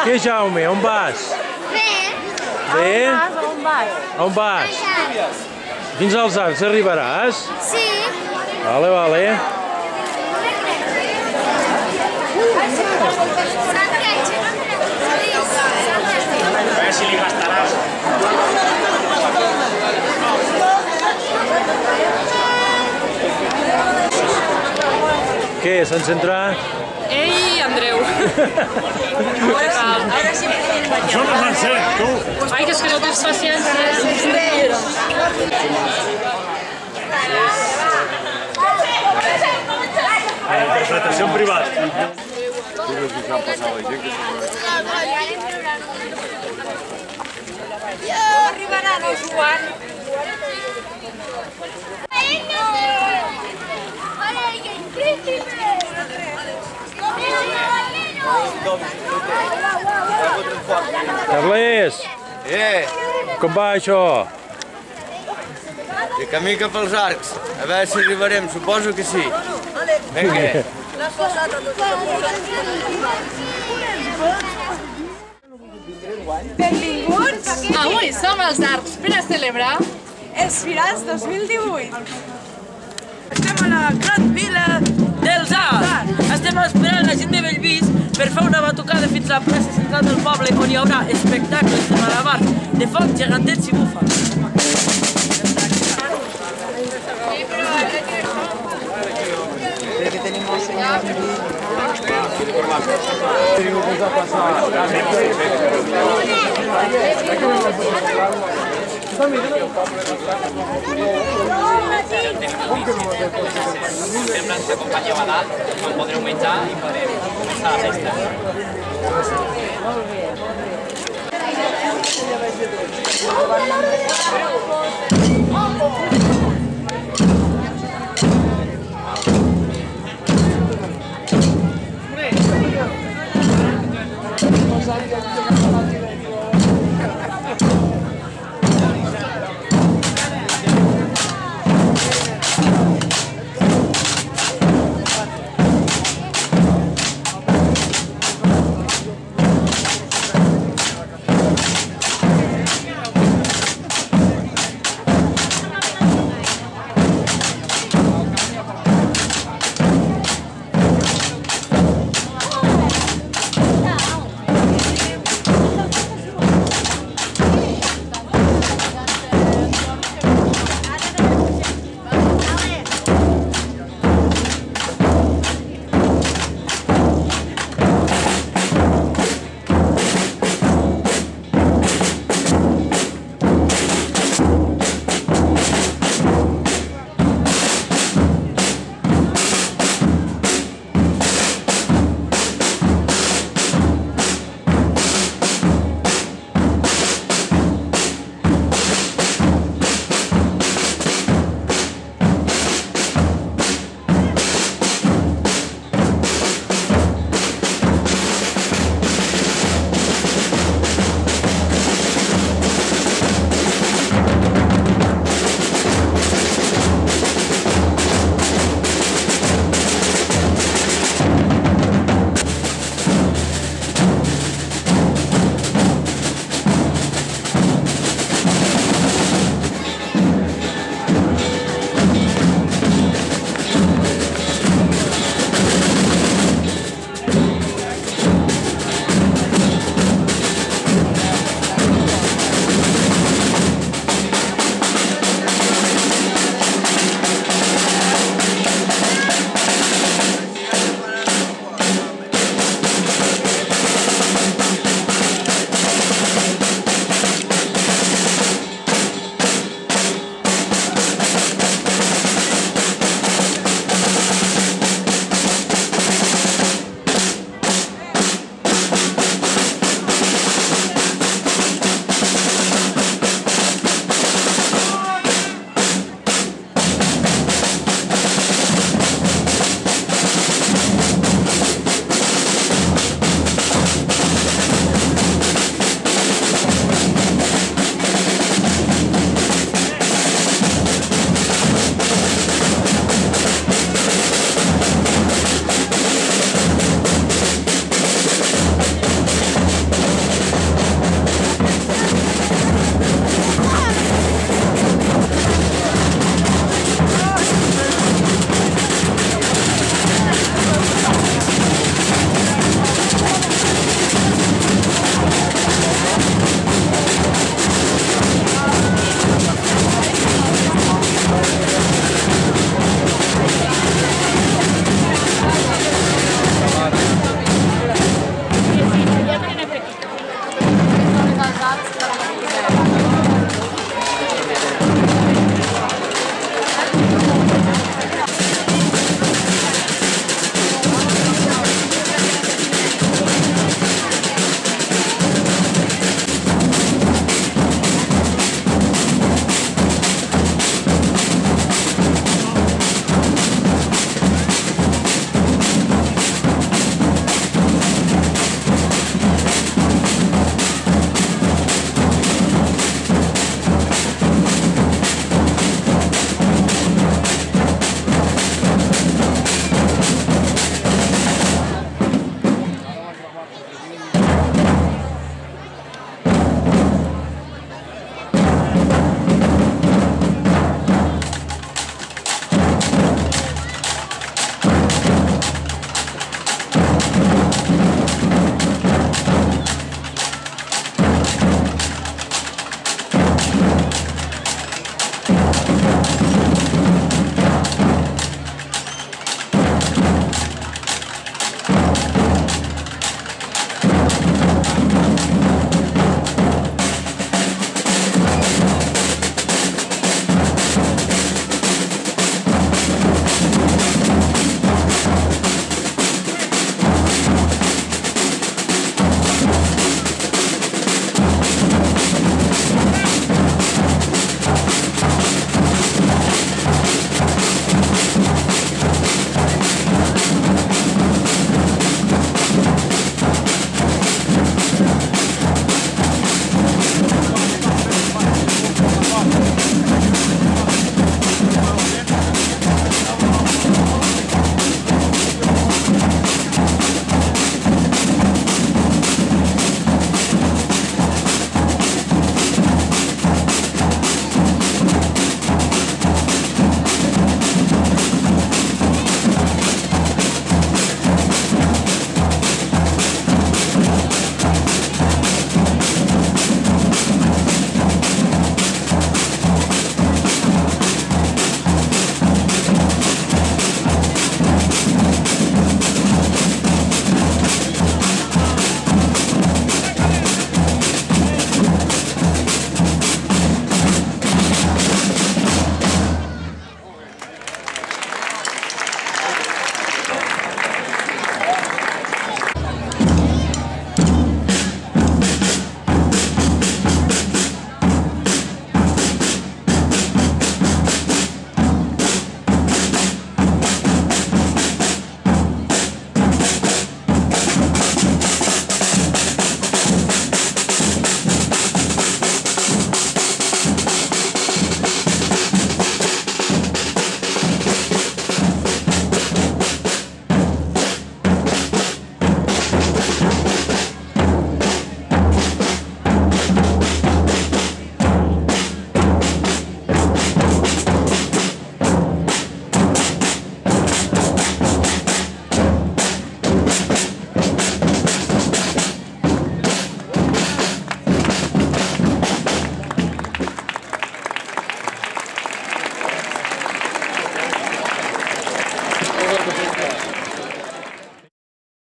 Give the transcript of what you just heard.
Què, Jaume? On vas? Bé. Bé? On vas? On vas? Fins als Arcs arribaràs? Sí. Vale, vale. A ver si li gastaràs. Què, s'han centrat? Ell i Andreu. Això no s'han set, tu. Ai, que és que no tens paciència. Interpretació en privat. Arribarà el Joan. Carles, com va això? De camí cap als Arcs. A veure si arribarem, suposo que sí. Vinga. Benvinguts Avui som als Arcs per a celebrar els Firals 2018. Estem a la gran vila dels Arcs. Estem esperant la gent de Bellvís per fer una batucada fins a la plaça central del poble on hi haurà espectacles de malabars, de foc, gegantets i búfals. Sembla que acompanyeu a dalt, on podreu menjar i podreu començar la festa. Molt bé.